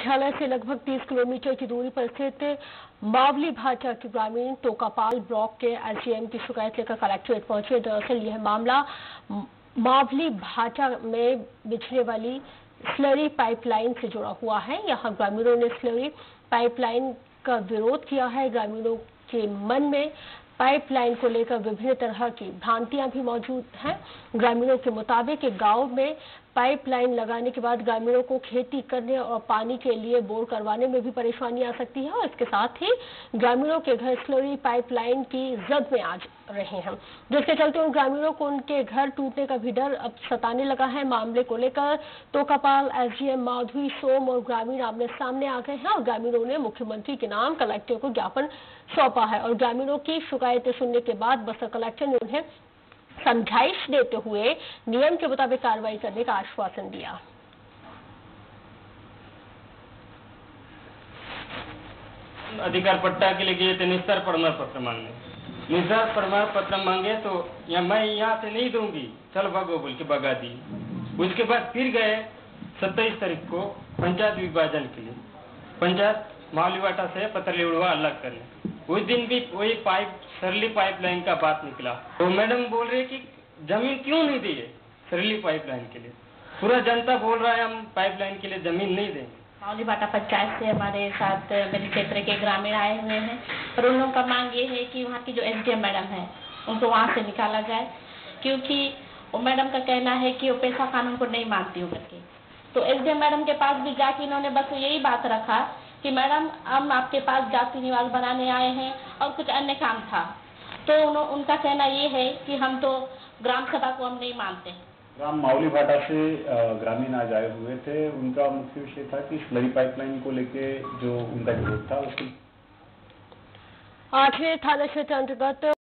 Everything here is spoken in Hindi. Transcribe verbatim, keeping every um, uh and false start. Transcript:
मुख्यालय से लगभग तीस किलोमीटर की दूरी पर स्थित मावली भाटा के ग्रामीण टोकापाल ब्लॉक के एसडीएम की शिकायत लेकर कलेक्ट्रेट पहुंचे। दरअसल यह मामला मावली भाटा में बिछने वाली स्लरी पाइपलाइन से जुड़ा हुआ है। यहां ग्रामीणों ने स्लरी पाइपलाइन का विरोध किया है। ग्रामीणों के मन में पाइपलाइन को लेकर विभिन्न तरह की भ्रांतियां भी मौजूद हैं। ग्रामीणों के मुताबिक गांव में पाइपलाइन लगाने के बाद ग्रामीणों को खेती करने और पानी के लिए बोर करवाने में भी परेशानी आ सकती है और इसके साथ ही ग्रामीणों के घर स्लरी पाइपलाइन की जद में आ रहे हैं, जिसके चलते उन ग्रामीणों को उनके घर टूटने का भी डर अब सताने लगा है। मामले को लेकर टोकापाल, एसडीएम माधवी, सोम और ग्रामीण आमने सामने आ गए हैं और ग्रामीणों ने मुख्यमंत्री के नाम कलेक्टर को ज्ञापन सौंपा है और ग्रामीणों की शिकायतें सुनने के बाद बस्तर कलेक्टर ने उन्हें समझाइश देते हुए नियम के मुताबिक कार्रवाई करने का आश्वासन दिया। अधिकार पट्टा के लिए गए थे, निस्तार प्रमाण पत्र मांगने। निस्तार प्रमाण पत्र मांगे तो या मैं यहाँ से नहीं दूंगी, चल भागो बोल के भगा दी। उसके बाद फिर गए सत्ताईस तारीख को पंचायत विभाजन के लिए, पंचायत मावली भाटा से पतरली उड़वा अलग करने। उस दिन भी वही पाइप सरली पाइपलाइन का बात निकला। तो मैडम बोल रहे कि जमीन क्यों नहीं दी है सरली पाइपलाइन के लिए। पूरा जनता बोल रहा है हम पाइपलाइन के लिए जमीन नहीं देंगे। मावली भाटा पंचायत से हमारे साथ मेरे क्षेत्र के ग्रामीण आए हुए हैं और उन लोगों का मांग ये है कि वहाँ की जो एसडीएम मैडम है उनको वहाँ से निकाला जाए, क्योंकि वो मैडम का कहना है कि वो पैसा कानून को नहीं मानती हूँ करके। तो एसडीएम मैडम के पास भी जाके इन्होंने बस यही बात रखा कि मैडम हम आपके पास जाति निवास बनाने आए हैं और कुछ अन्य काम था। तो उनका कहना ये है कि हम तो ग्राम सभा को हम नहीं मानते। ग्राम मावली भाटा से ग्रामीण आज आए हुए थे। उनका मुख्य विषय था कि स्लरी पाइपलाइन को लेके जो उनका विरोध था उसकी आठवें थाना क्षेत्र अंतर्गत